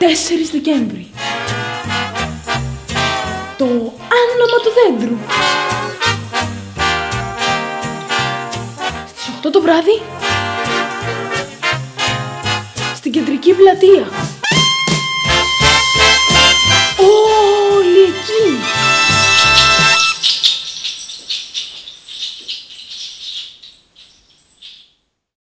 4 Δεκέμβρη. Το άνομα του δέντρου. Στις 8 το βράδυ, στην κεντρική πλατεία.